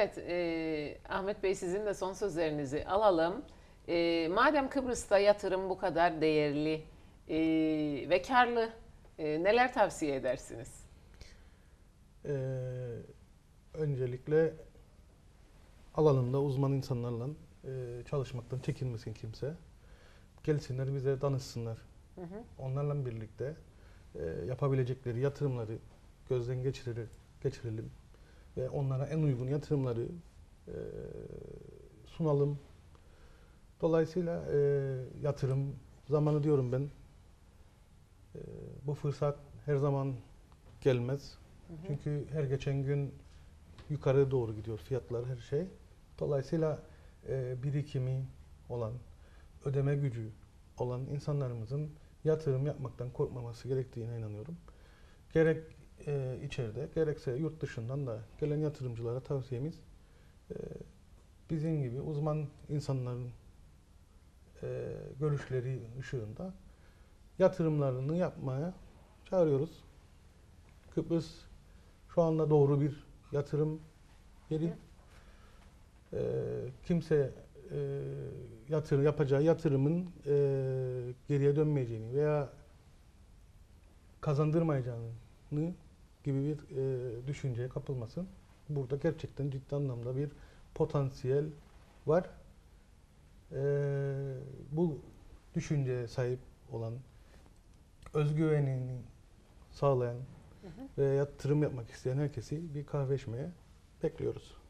Evet, Ahmet Bey sizin de son sözlerinizi alalım. Madem Kıbrıs'ta yatırım bu kadar değerli ve karlı, neler tavsiye edersiniz? Ee, Öncelikle alanında uzman insanlarla çalışmaktan çekinmesin kimse. Gelsinler bize danışsınlar. Hı hı. Onlarla birlikte yapabilecekleri yatırımları gözden geçirelim ve onlara en uygun yatırımları e, sunalım. Dolayısıyla yatırım zamanı diyorum ben. E, Bu fırsat her zaman gelmez. Hı hı. Çünkü her geçen gün yukarı doğru gidiyor fiyatlar, her şey. Dolayısıyla birikimi olan, ödeme gücü olan insanlarımızın yatırım yapmaktan korkmaması gerektiğine inanıyorum. Gerek içeride gerekse yurt dışından da gelen yatırımcılara tavsiyemiz e, bizim gibi uzman insanların görüşleri ışığında yatırımlarını yapmaya çağırıyoruz. Kıbrıs şu anda doğru bir yatırım yeri. Kimse yapacağı yatırımın geriye dönmeyeceğini veya kazandırmayacağını gibi bir düşünceye kapılmasın. Burada gerçekten ciddi anlamda bir potansiyel var. Bu düşünceye sahip olan, özgüvenini sağlayan Hı hı. ve yatırım yapmak isteyen herkesi bir kahve içmeye bekliyoruz.